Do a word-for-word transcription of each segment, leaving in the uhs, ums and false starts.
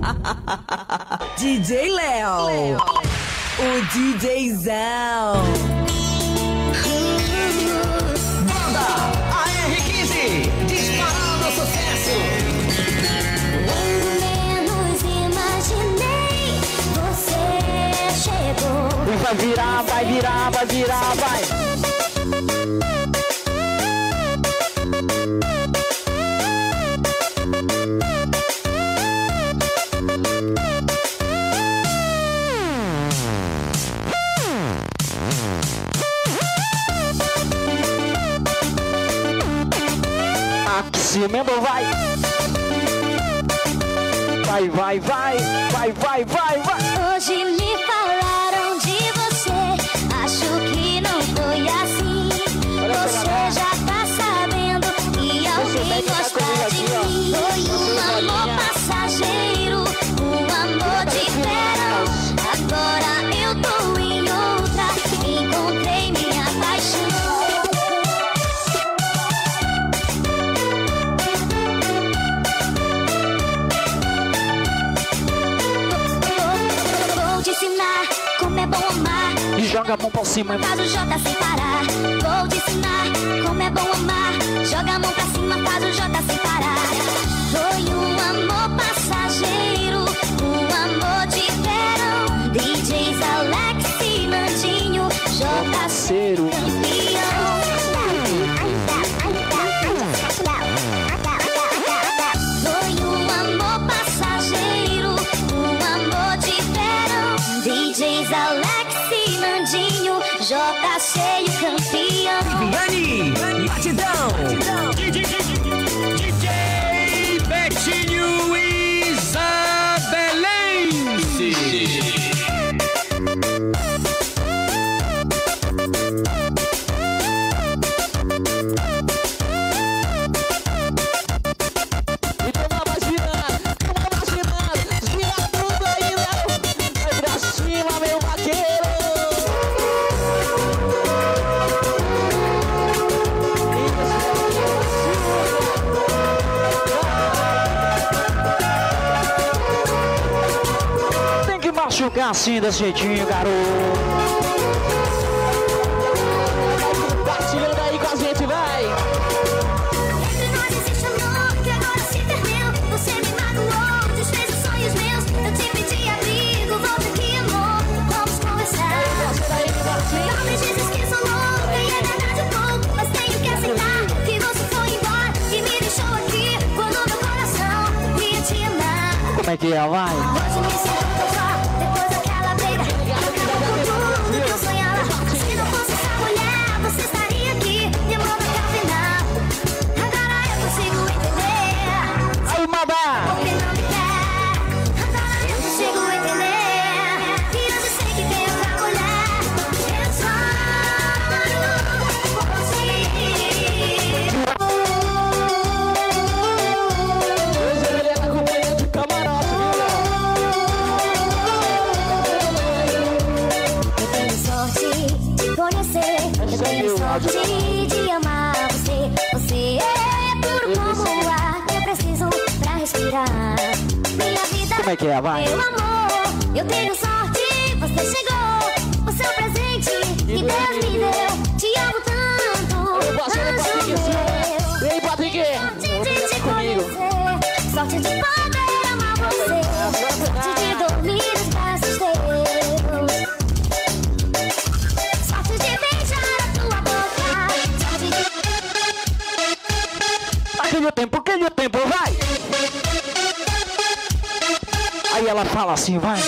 D J Léo, o DJzão. Banda A R quinze, disparando sucesso. Quando menos imaginei, você chegou. E vai virar, vai virar, vai virar, vai. Aqui mesmo vai. Vai, vai, vai, vai, vai, vai, vai. Hoje me falaram de você, acho que não foi assim. Você já tá sabendo que alguém gosta de mim. Foi um amor passageiro, um amor de verão. Agora eu tô em outra, encontrei minha paixão. Vou te ensinar como é bom amar. E joga a mão pra cima. Faz o J sem parar. Vou te ensinar como é bom amar. Joga a mão pra cima, faz o J sem parar. Foi um amor passageiro, um amor de verão. D Js Alex e Nandinho, J C campeão. Foi um amor passageiro, um amor de verão. D Js Alex e Nandinho, J C campeão. Dani, batidão. D J Betinho Isabelense. E toma mais virando, toma mais virando. Vira tudo aí, Léo. Vai pra cima, meu vaqueiro. Tem que machucar assim desse jeitinho, garoto. Compartilhando aí com a gente, vai. Entre nós existe amor que agora se perdeu. Você me magoou, desfez os sonhos meus. Eu te pedi abrigo, volta aqui, amor. Vamos conversar. Não me dizes que sou louca e é verdade um pouco, mas tenho que aceitar que você foi embora e me deixou aqui quando meu coração ia te amar. Como é que é, vai? Hoje me sinto tão só, depois daquela briga. Acabou com tudo que eu sonhava. Se não fosse essa mulher, você estaria aqui, me amando até o final. Agora eu consigo entender Aí, Mabá! porque não me quer. Agora eu consigo entender que hoje sei que tem outra mulher. Eu choro por ti. Hoje ele é companhia de camarote, Eu tenho sorte de conhecer, eu tenho sorte de amar você. Você é puro como o ar que eu preciso pra respirar. Minha vida, Como é que é, vai? meu amor, eu tenho sorte, você chegou. O seu presente que Deus me deu, te amo tanto, Eu posso, eu posso, anjo eu meu. Ei, Patrick! Sorte de te Comigo. conhecer, sorte de poder amar você, sorte de dormir nos braços teus, sorte de beijar a tua boca, sorte de... Aquele o tempo, aquele o tempo, vai! Aí ela fala assim, vai!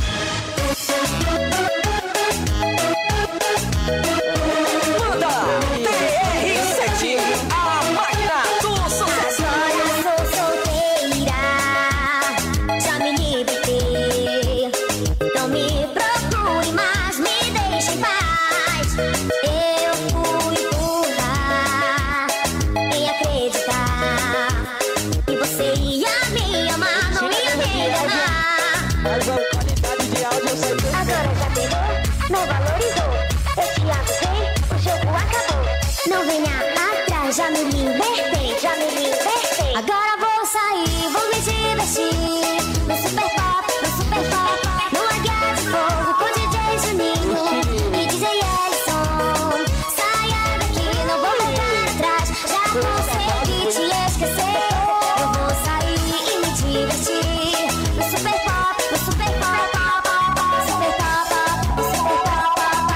Banda T R sete, a máquina do sucesso. Eu sou solteira, já me libertei. Não me procure mais, me deixe em paz. Eu fui burra em acreditar que você ia me amar, não ia me enganar. Mas a qualidade consegui te esquecer. Eu vou sair e me divertir no super pop, no super pop, super pop, no super pop,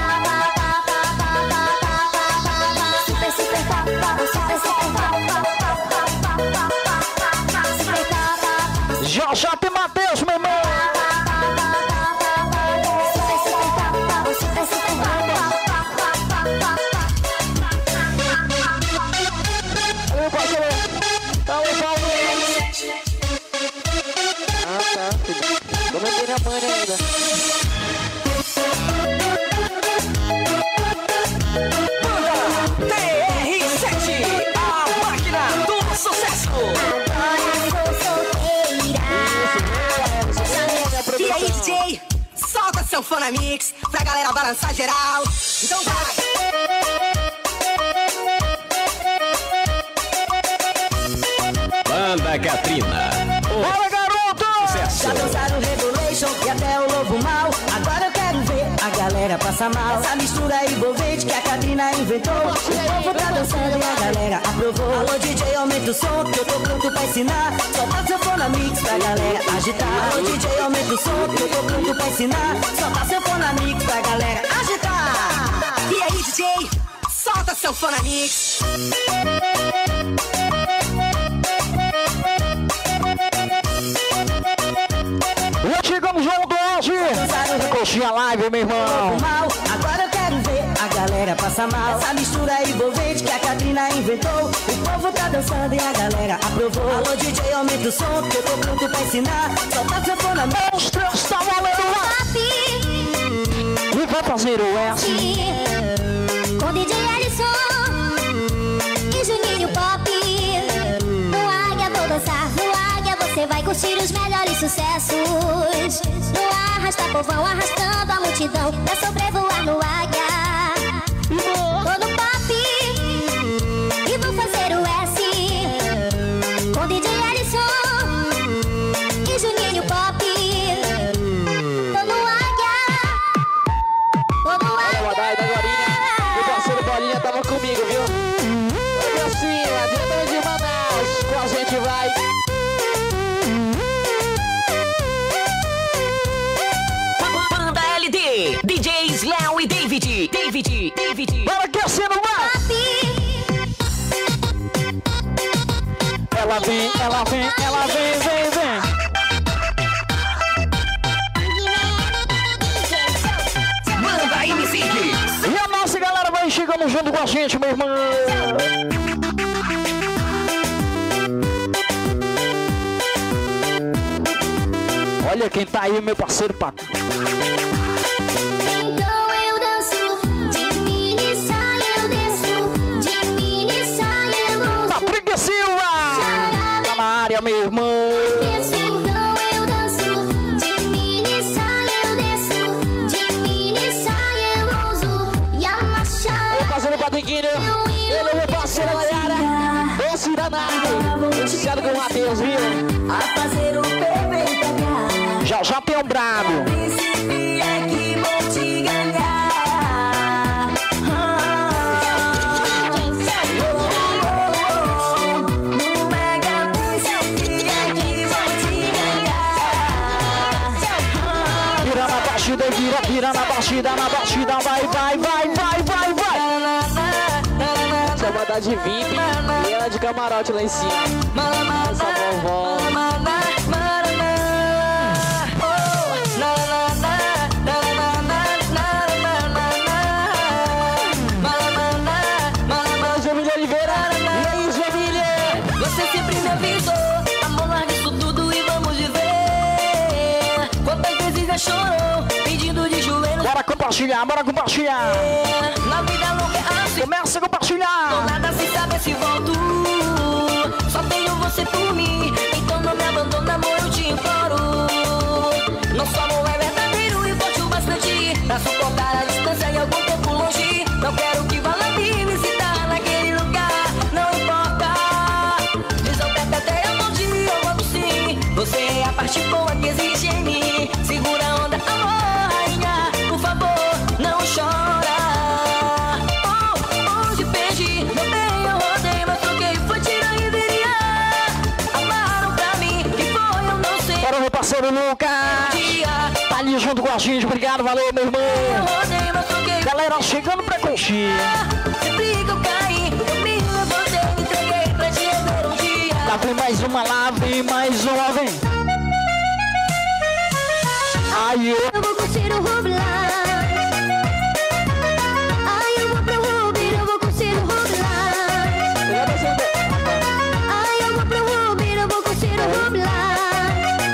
super super pop, super super pop, Já já tem Matheus, meu irmão. super super pop, super super pop. Meu parceiro. Tá o Paulo. Ah, tá. Tô metendo a manha ainda. Banda T R sete, a máquina do sucesso. Agora sou solteira. E aí, D J? Solta seu Fonamix pra galera balançar geral. Então vai. Banda Katrina. Bora, garoto! Já dançaram o Revolution e até o Lobo Mal. Agora eu quero ver a galera passar mal. Essa mistura envolvente que a Katrina inventou. O povo tá dançando e a galera aprovou. Alô, D J, aumenta o som que eu tô pronto pra ensinar. Solta seu Fonamix pra galera agitar. Alô, D J, aumenta o som que eu tô pronto pra ensinar. Solta seu Fonamix pra galera agitar. E aí, D J, solta seu Fonamix. Já chegamos junto hoje. Coxinha live, meu irmão. Mal. Agora eu quero ver a galera passar mal. Essa mistura envolvente que a Katrina inventou. O povo tá dançando e a galera aprovou. Alô, D J, aumenta o som que eu tô pronto pra ensinar. Solta seu Fonamix. Monstro, está valendo lá. E vai fazer o S. Com D J Alisson e Juninho Pop. No Águia vou dançar, no Águia você vai curtir os melhores sucessos. No arrasta povão, arrastando a multidão pra sobrevoar no Águia. Tô no pop e vou fazer o S. Com D J Alisson e Juninho Pop. Tô no Águia. Tô no Olha, Águia. Wadai da Gorinha. Meu parceiro Bolinha tava comigo, viu? Olha assim, diretamente de Manaus. Com a gente vai. Banda L D, D Js Léo e David. David, David. Bora aquecendo, vai. Ela vem, ela vem, ela vem, vem, vem. Banda M C. E a nossa galera vai chegando junto com a gente, meu irmão. Olha quem tá aí, meu parceiro Paco. Então eu danço, de mini saia eu desço, de mini saia eu uso. Patrick Silva! Tá na área, meu irmão. Então eu danço, de mini saia eu desço, de mini saia eu uso. E a marcha Meu parceiro Patriquinho. Ele é meu parceiro, galera. Doce danado. Noticiado com o Matheus, viu? A fazer o perfeito ganhar. Já já tem um brabo. Príncipe é que vou te ganhar. No Mega Príncipe é que vou te ganhar. Vira na batida, vira, vira na batida, na batida. Vai, vai, vai, vai, vai, vai. Chamada de V I P e ela de camarote lá em cima. Essa vovó. Família Oliveira. E aí, família? Você sempre me avisou, amor, larga isso tudo e vamos viver. Quantas vezes já chorou, pedindo de joelhos. Bora compartilhar, bora compartilhar. Na vida louca é assim, Começa a compartilhar. nada se sabe se volto. Só tenho você por mim, então não me abandona, amor, eu te imploro. Nosso amor é verdadeiro e forte o bastante pra suportar a distância e algum tempo longe. Não quero que vá lá me visitar naquele lugar, não importa. Diz ao perto até eu não te eu volto sim. Você é a parte boa que existe em mim. Segura a onda, amor, rainha, por favor, não chora. Oh, hoje perdi meu bem. parceiro Lucas. Tá ali junto com a gente, obrigado, valeu, meu irmão. Galera, chegando pra curtir. Sempre que eu caí, eu me levantei, me entreguei pra te ver um dia. Lá vem mais uma, lá vem mais uma, vem. Aí eu... Eu vou curtir o Rublar. Ai, eu vou pro Rubir, eu vou curtir o Rublar. Ai, eu vou pro Rubir, eu vou curtir o Rublar.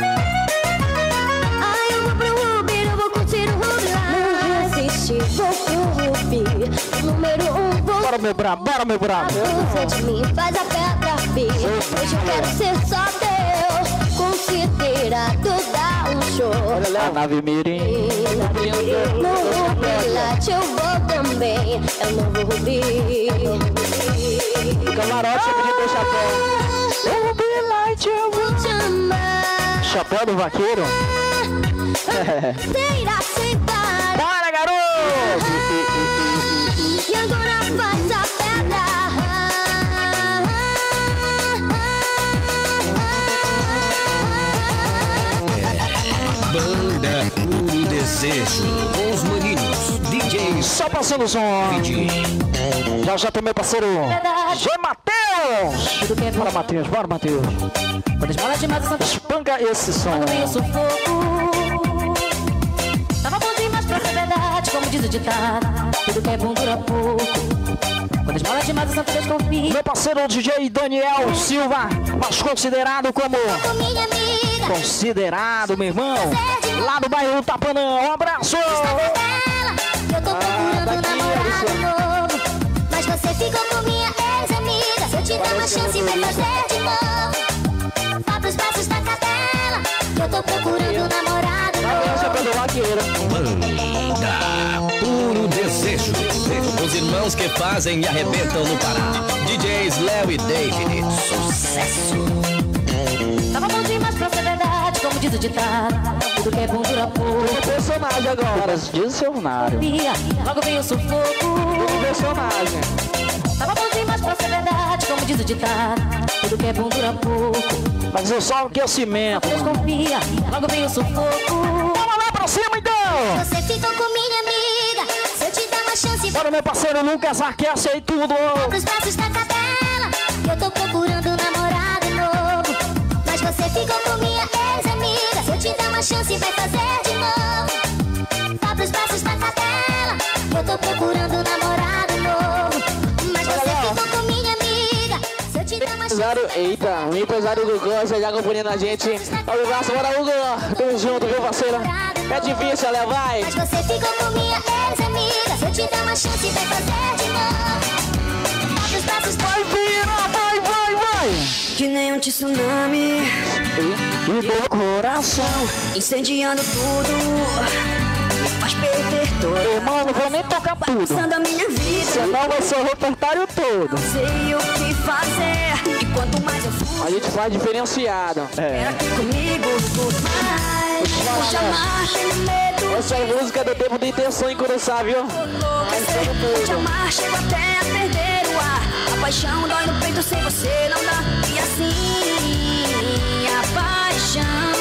Ai, eu vou pro Rubir, eu vou curtir o Rublar. Assiste, vou pro Rubir. Número um, vou. Bora, meu brabo, bora, meu brabo. Abusa de mim, faz a pedra vir. Hoje eu quero ser só teu. Considerado, dá um show. Olha lá, nave mirim. No Rubilate eu vou também. É o novo Rubi. Camarote, eu pedi teu chapéu. Rubilate, eu vou Vou te amar. chapéu do vaqueiro. Inteira sem parar. Bora, garoto! E agora faz a pedra. Banda Puro Desejo. Com os maninhos. D Js. Só passando o som. Já já tem meu parceiro G. Matheus. Tudo que é bom. Bora, Matheus, bora, Matheus. Quando esmola demais, eu Espanca esse som. meio sufoco. Tava bom demais pra ser verdade, como diz o ditado. Tudo que é bom dura pouco. Quando esmola demais, o santo desconfia. Meu parceiro D J Daniel Silva, mais considerado como... Com minha amiga. Considerado, meu irmão. Lá do bairro Tapanã. Um abraço. Dela. Eu tô procurando um namorado novo. Mas você ficou com minha ex-amiga. Se eu te der uma chance, vai fazer de novo. Vá pros braços da cadela. Eu tô procurando um namorado novo. Chapéu do vaqueiro. Banda Puro Desejo. Os irmãos que fazem e arrebentam no Pará. D Js Léo e David. Sucesso. Tava bom demais pra ser verdade, como diz o ditado. Tudo que é bom dura pouco. O personagem agora. Dicionário. Via, logo veio o sufoco. O personagem. Tava bom demais pra ser verdade, como diz o ditado. Tudo que é bom dura pouco. Mas eu só aquecimento. Desconfia, logo veio o sufoco. Vamos lá pra cima, então. Você ficou com minha amiga. Se eu te der uma chance, vai Bora, meu parceiro Lucas, aquece aí tudo. pros braços da cadela. Eu tô procurando um namorado novo. Mas você ficou com minha ex-amiga. Se eu te der uma chance, vai fazer de novo. Vá pros braços da cadela. Eu tô procurando um namorado novo. Mas você ficou com minha amiga. Se eu te der uma chance, Empresário, eita, o empresário do Gosta já acompanhando a gente. Olha o braço, bora, Hugo. Tamo junto, viu, parceiro? É difícil, olha, vai. mas você ficou com minha ex-amiga. Se eu te der uma chance, vai fazer de novo. Vá pros braços da Vai, vira, vai, vai, vai. Que nem um tsunami, E meu coração. incendiando tudo, me faz perder todo. Irmão, não vou nem tocar tudo. Passando a minha vida, Senão vai ser o repertório todo. sei o que fazer. E quanto mais eu A fujo, gente faz diferenciado. É. aqui comigo, por mais. Vou te amar, tenho medo. Essa é a música do tempo de intenção em Curuçá, viu? Enlouquecer. Vou te amar, chego até a perder o ar. A paixão dói no peito, sem você não dá. E assim, a paixão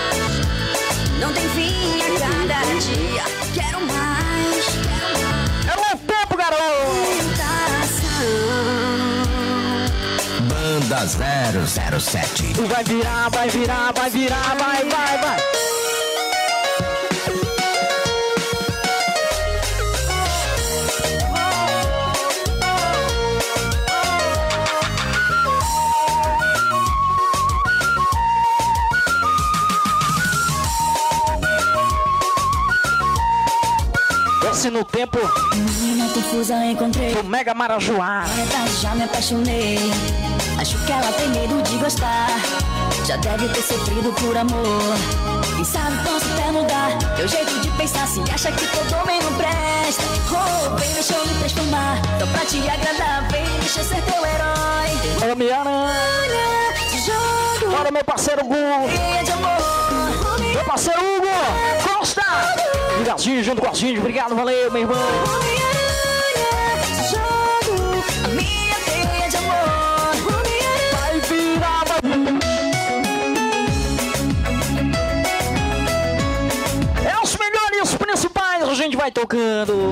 não tem fim a cada dia. Quero mais, quero mais. É o tempo, garoto! Tentação. Banda zero zero sete. E vai virar, vai virar, vai virar, vai, vai, vai. Desce no tempo Menina confusa encontrei. do Mega Marajoá. Na verdade já me apaixonei. Acho que ela tem medo de gostar. Já deve ter sofrido por amor. Quem sabe posso até mudar teu jeito de pensar. Se acha que todo homem não presta. Oh, vem, deixa eu me transformar. Tô pra te agradar, vem, deixa eu ser teu herói. Olha, Miana. Olha, te jogo, Bora, meu parceiro Hugo. cheia de amor. Meu parceiro Hugo Costa. Ligadinho junto com a gente. Obrigado, valeu, meu irmão. Homem-Aranha, te jogo, a minha teia de amor. Homem-Aranha. Vai virar, vai. vai tocando.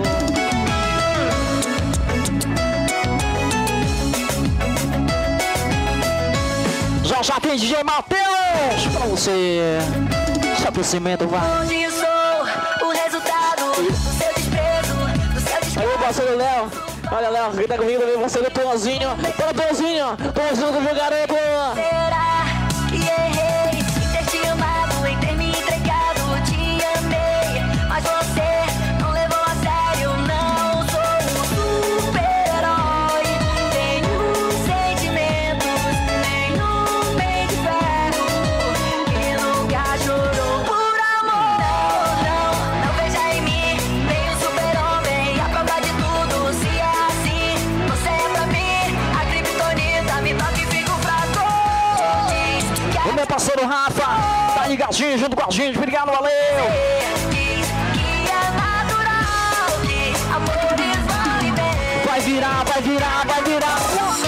Já já tem D J Matheus pra você. Se aproximando, vai. Onde eu sou o resultado do seu desprezo, do seu desprezo. Aí o parceiro Léo. Olha, Léo, quem tá comigo também, parceiro Tonzinho. Bora, Tonzinho. Tonzinho do meu garoto. Será que errei em ter te amado, em ter me entregado? Te amei, mas você não levou a sério. Não sou um super-herói. Tenho sentimentos, nenhum bem de ferro que nunca chorou por amor. Não, não veja em mim nem um super-homem, a prova de tudo. Se é assim, você é pra mim a criptonita, me toca e fico fraco. O meu parceiro Rafa tá ligadinho junto com a gente. Obrigado, valeu. Diz que é natural que amores vão e vêm. Vai virar, vai virar, vai virar.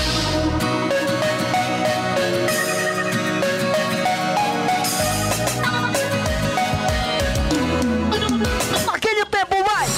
Naquele tempo, vai.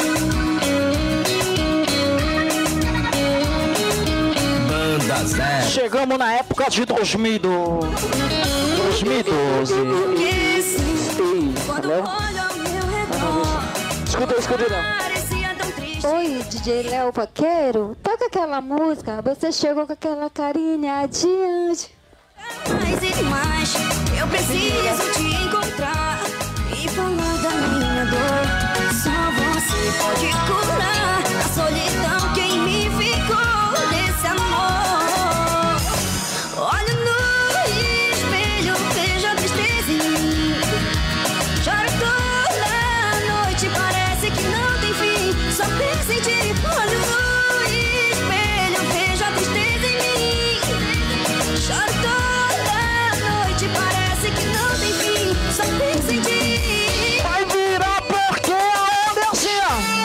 Banda zero. Chegamos na época de dois mil e doze. dois mil e doze. Quando olho ao meu redor, Escuta, escuta, não. parecia tão triste. Oi, D J Léo Vaqueiro, toca aquela música, você chegou com aquela carinha de anjo. Mais e mais, eu preciso te encontrar e falar da minha dor. Só você pode curar a solidão que em mim ficou desse amor. Olho no espelho, vejo a tristeza em mim. Choro toda noite, parece que não tem fim. Só penso em ti. Olho no espelho, vejo a tristeza em mim. Choro toda noite, parece que não tem fim. Só penso em ti. Vai virar porque a onda é assim,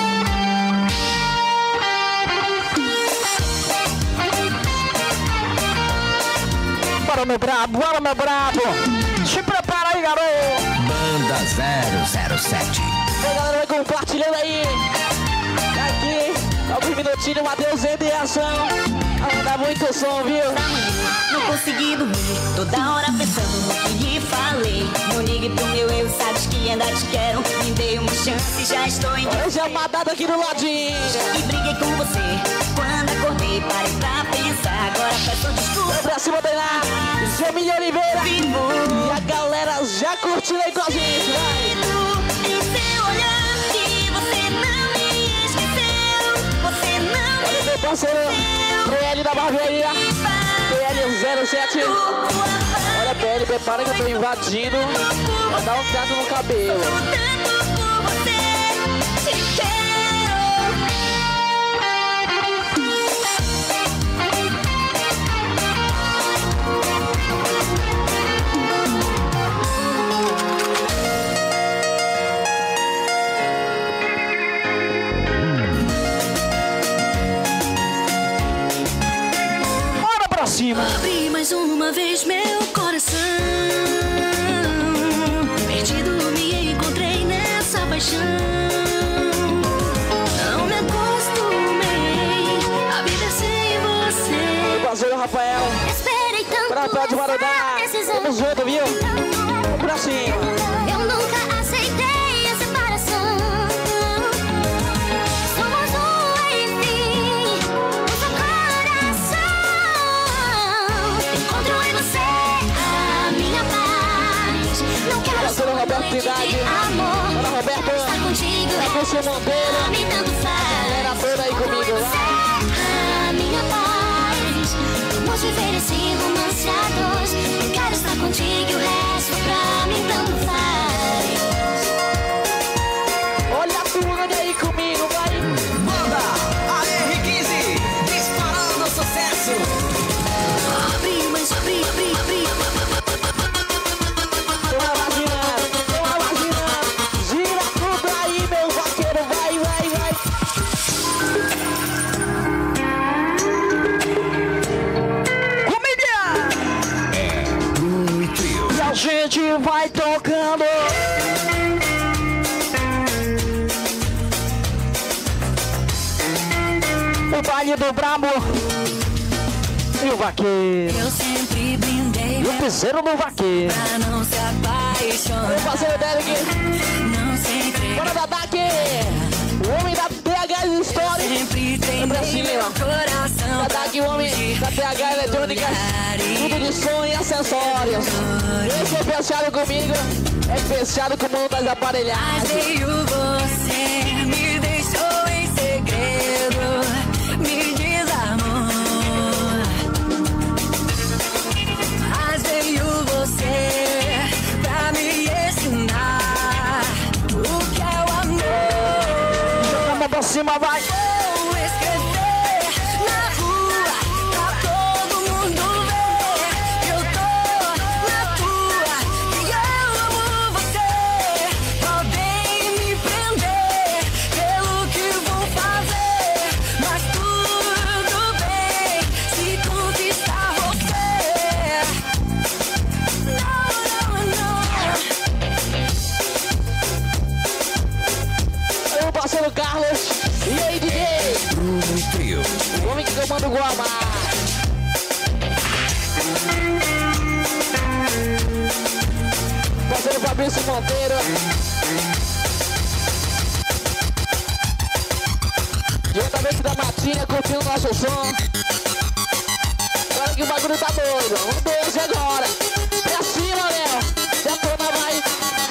ó. Bora, meu brabo, bora, meu brabo. Se prepara aí, garoto. Banda zero zero sete. E aí, galera, vai compartilhando aí. Aqui, alguns minutinhos, Matheus entra em ação. Anda muito som, viu? Não consegui dormir, toda hora pensando no que lhe falei. Não ligue pro meu eu, sabes que ainda te quero. Me dei uma chance, já estou em Hoje é uma data aqui do ladinho. e briguei com você. Quando acordei, parei pra pensar. Agora peço desculpa. Pra cima dele lá, Gemini Oliveira. E a galera já curtindo aí com a gente, vai. Em seu olhar que você não me esqueceu. Você não Olha me meu parceiro, P L da barbearia, P L zero sete. Olha, P L, prepara que eu tô invadindo. Vai dar um trato no cabelo. tanto por você. Te quero. Bora pra cima. Abri mais uma vez meu coração. Perdido me encontrei nessa paixão. Não me acostumei a viver sem você. Meu parceiro Rafael, Esperei tanto pra cá de Marodá. essa decisão. Tamo junto, viu? Vamos pra cima. Eu nunca aceitei a separação. Somos um, enfim, um só coração. Encontro em você a minha paz. Não quero Parceiro Roberto Cidade. amor. Bora, Roberto. Estar contigo É você, pra Monteiro. mim tanto faz. Galera toda aí Encontro comigo, em você a minha paz. Vamos viver esse romance a dois. Eu quero estar contigo, o resto pra mim tanto faz. Olha a turma aí comigo, vai. Banda A R quinze. Disparando sucesso. Abri, mas abri, abri, abri. Tô imaginando, tô imaginando. Gira tudo aí, meu vaqueiro. Vai, vai, vai. Comida! Bruno e Trio. E a gente vai tocando. Sangue do Brabo. E o Vaqueiro. Eu sempre brindei E o piseiro do Vaqueiro. pra não se apaixonar. Meu parceiro Derek. Não se entregar. Bora da Dak. O homem da T H Story. Sempre tem Pra cima, meu ó. coração. Da Dak, o homem da T H Eletrônica. Tudo de som e acessórios. Esse é fechado comigo. É fechado com o mundo das Mas aparelhagens. veio você, me deixou em segredo, me desarmou. Mas veio você pra me ensinar o que é o amor. Vamos pra cima, vai. Vou escrever na rua pra todo mundo ver. Eu tô na tua e eu amo você. Podem me prender pelo que vou fazer, mas tudo bem se conquistar você. Não, não, não. Meu parceiro Carlos. E aí, D J? Bruno Trio. O homem que comanda o Guamá. Parceiro Fabrício Monteiro. Diretamente da Matinha, curtindo nosso som. Agora que o bagulho tá doido. Um dois agora. Pra cima, Léo. Detona, vai.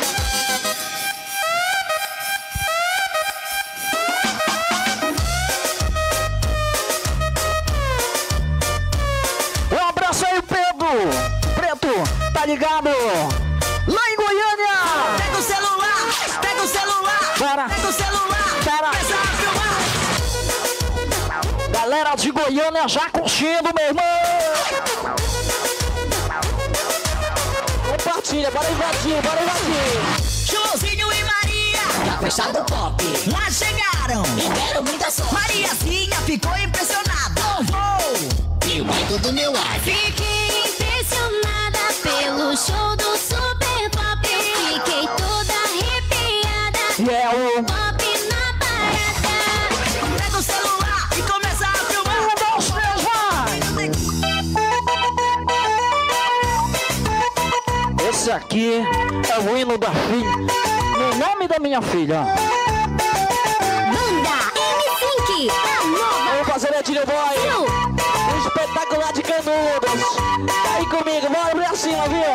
Um abraço aí, Pedro. Preto, tá ligado? Lá em Goiânia. Pega o celular, pega o celular, Bora. pega o celular, Bora. começa a filmar. Galera de Goiânia já curtindo, meu irmão. Compartilha, bora invadir, bora invadir. Joãozinho e Maria, Tá fechado o pop. lá chegaram. E deram muita sorte. Mariazinha ficou impressionada. Oh, E o medo do meu ar. Fiquei impressionada pelo show do Super Pop. Fiquei toda arrepiada. E é o... Pop na parada. pega o celular e começa a filmar. Um, dois, três, vai! Esse aqui é o hino da filha. No nome da minha filha. Banda M cinco, a nova. Vamos fazer a Tiro Boy. Um espetacular de Canudos. Tá aí comigo, bora pra cima, viu?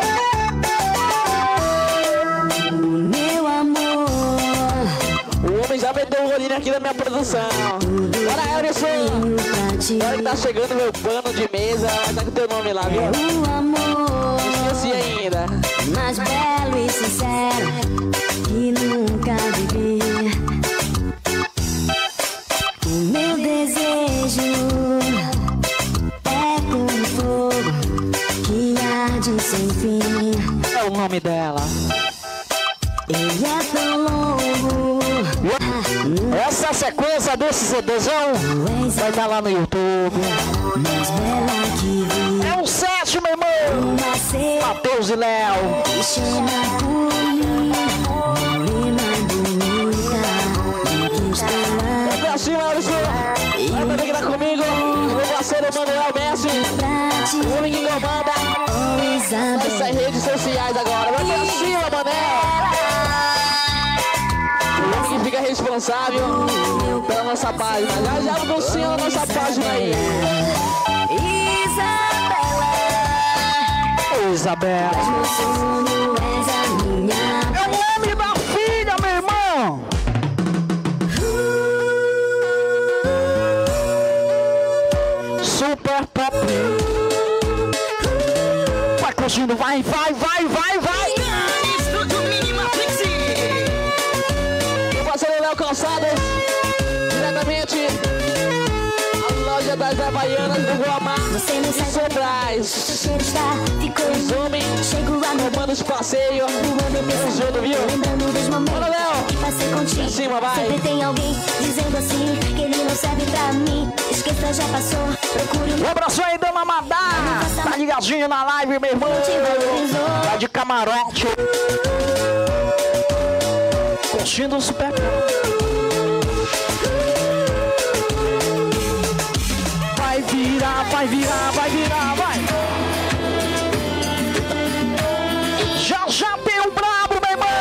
Meu amor, O homem já meteu o olhinho aqui na minha produção. Bora, Elison. pra ti Agora que tá chegando meu pano de mesa, vai tá com teu nome lá, viu? o amor Esqueci ainda. mais belo e sincero que nunca vivi. O meu desejo é como fogo que arde sem fim. É o nome dela. Ele é tão longo, Essa sequência desse CDzão vai estar lá no YouTube. mais bela que vi. É um sete, meu irmão. Uma ser Matheus e Léo. que chama por mim, morena bonita, que estrela Vai pra cima, Elison. Vai pra que tá comigo. Meu parceiro Manuel Messi. pra ti. O homem que comanda Oh, Isabel. essas redes sociais agora. Vai pra cima, Manel. O homem que fica responsável pela nossa página. Já já anuncia a nossa página aí. Isabela, Ô, Isabela. meu sonho és a minha. É o nome da filha, meu irmão. Super Pop. Vai curtindo, vai, vai, vai, vai, vai. Meu parceiro Léo Calçadas, diretamente a loja das Havaianas do Guamá. Você não sai Sobrais. do cheiro está, ficou Os homens Chego lá no tomando os passeios. Tamo junto, viu? lembrando dos momentos Bora, Léo. que passei contigo. Pra cima, vai. Sempre tem alguém dizendo assim que ele não serve pra mim. Esqueça, já passou. Procure Um abraço aí, dona Madá. Tá ligadinho na live, meu irmão. Tá de camarote. Curtindo o Super Pop. virar, vai virar, vai virar, vai. Já já tem um brabo, meu irmão.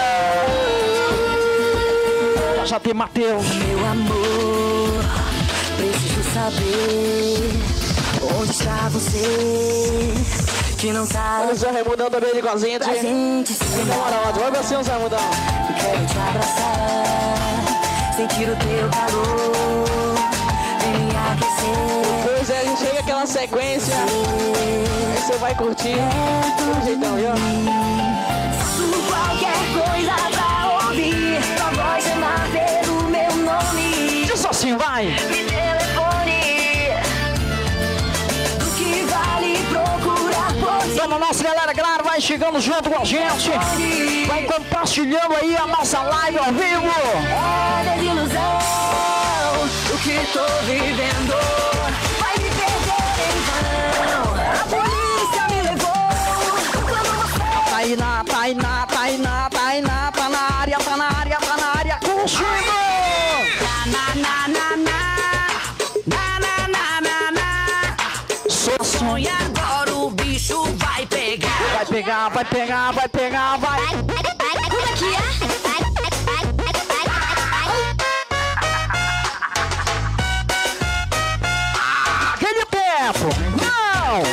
Já já tem Matheus. Meu amor, preciso saber onde está você, que não sabe. Olha o Zé Raimundão também com a gente. Pra gente se Camarada, vai ver assim o Zé Raimundão. Quero te abraçar, sentir o teu calor, vem me aquecer. Pois é, a gente chega aquela sequência. Aí você vai curtir. Do jeitão, viu? Faço qualquer coisa pra ouvir tua voz chamar pelo meu nome. Diz assim, vai. Me telefone, do que vale procurar por ti. Então, nossa galera, claro, vai chegando junto com a gente. Vai compartilhando aí a nossa live ao vivo. É desilusão o que tô vivendo. Vai me perder em vão. A polícia me levou. Quando você Tainá, Tainá, Tainá, Tainá, tá na área, tá na área, tá na área, contigo! na na na na na na na na na. Sou Sonha agora, o bicho vai pegar. Vai pegar, vai pegar, vai pegar, vai! Como é que é? Aquele tempo! Não!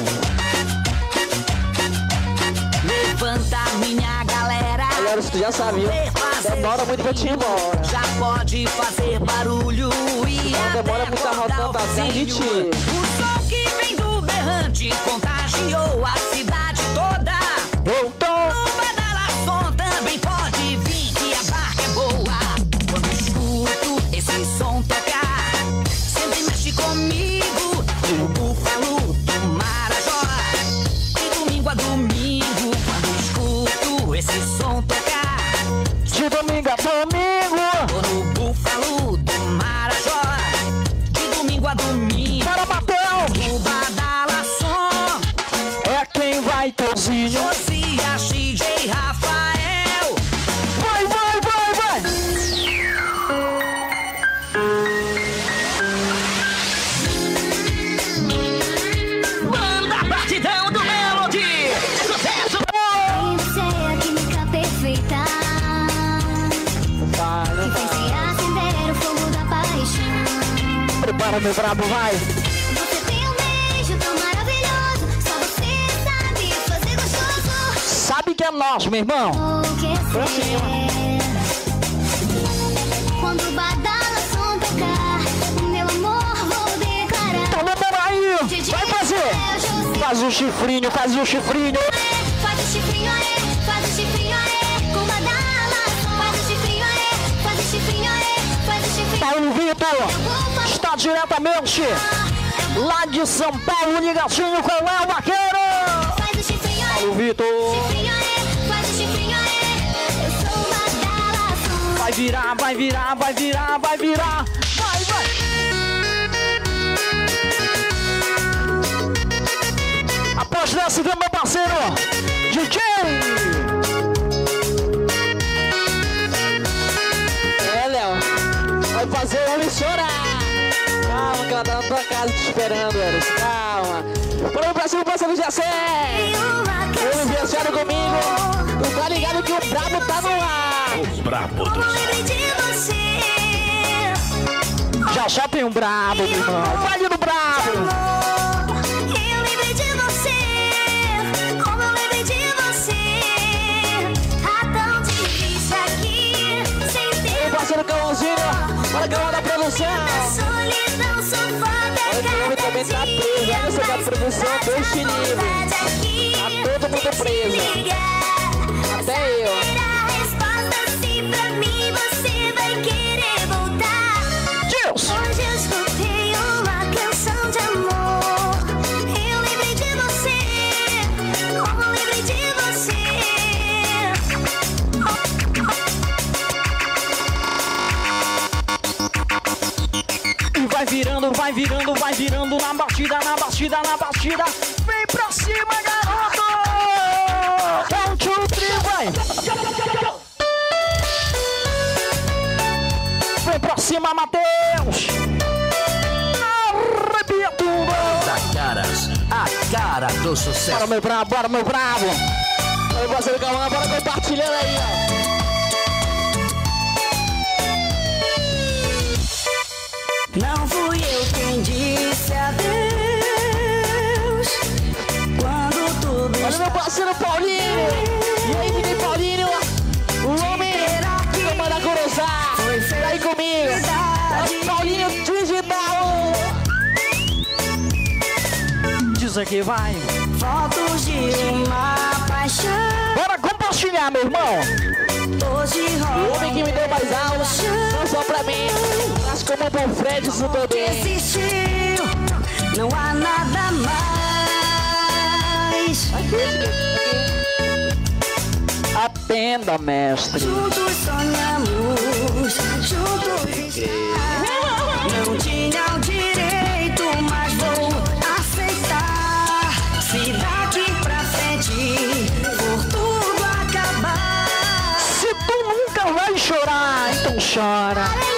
Levanta minha galera. Galera, você já sabe, viu? Demora muito pra te ir embora. Já pode fazer barulho e Não demora até muito a acordar rodando o até a gente vizinho. ir. O som que vem do berrante contagiou a cidade toda. Voltou! O badalação também pode vir, que a barca é boa. Quando escuto esse som tocar, sempre mexe comigo. O búfalo do Marajó, de domingo a domingo. Quando escuto esse som tocar, De domingo a domingo! tô no búfalo do Marajó, de domingo a domingo. Para Matheus! O badalação, É quem vai, Tozinho! Josias, D J Rafael. Vai, vai, vai, vai! Banda Batidão do Melody. Sucesso! Você é a química perfeita Vai, que fez se acender o fogo da paixão. prepara, meu brabo, vai! Você tem um beijo tão maravilhoso, só você sabe fazer gostoso. Sabe que é nosso, meu irmão! O que Pra é cima. quando o badalação tocar, meu amor, vou declarar. Então vamos aí! Vai fazer! Faz o chifrinho, faz o chifrinho! Faz o chifrinho aí, faz o chifrinho aí, com badalação. Faz o chifrinho aí, faz o chifrinho aí, faz o chifrinho. Paulo Vitor está diretamente lá de São Paulo, ligadinho com o El Vaqueiro! Faz o chifrinho aí, Paulo Vitor! chifrinho aí, faz o chifrinho aí. Eu sou badalação. Vai virar, vai virar, vai virar, vai virar! Vai, vai! Após dessa vem meu parceiro D J! É, Léo, vai fazer o homem chorar! Calma, que ela tá na tua casa te esperando, Eros. Calma! Para o parceiro, parceiro Jacé! O aniversário comigo! Tu tá ligado que o brabo tá no ar! Os brabos. Lembrei de você, Já já tem um brabo, meu irmão! Vai no brabo! amor. Eu lembrei de você, como eu lembrei de você. Tá tão difícil aqui, sem ter Meu parceiro Cãozinho, olha que da produção! solidão, sufoca Olha que o homem também tá preso, olha essa da produção, Deus te livre! Tá todo mundo preso! Até eu! A resposta se pra mim você vai querer voltar. Deus! Hoje eu escutei uma canção de amor. Eu lembrei de você, como eu lembrei de você. E vai virando, vai virando, vai virando na batida, na batida, na batida. Vem pra cima, garoto! Um, two, three, vai! Vem pra cima, Matheus! Arrebia tudo! do sucesso. Bora, meu brabo, bora, meu brabo. Meu parceiro Calma, bora compartilhando aí, ó. Não fui eu quem disse adeus quando tudo Olha meu parceiro Paulinho. E aí, menino Paulinho, o homem que comanda Corozá. Vem aí comigo. É o Paulinho Digital. Diz aqui, vai. fotos de uma paixão. Bora compartilhar, meu irmão. Hoje O rola homem que me deu mais aula, não só pra mim, mas como pro Fred, isso que também. existiu, não há nada mais. Atenda, mestre. Juntos sonhamos, juntos estamos. Não tinha o direito, mas vou aceitar. Se daqui pra frente for tudo acabar, Se tu nunca vai chorar, então chora.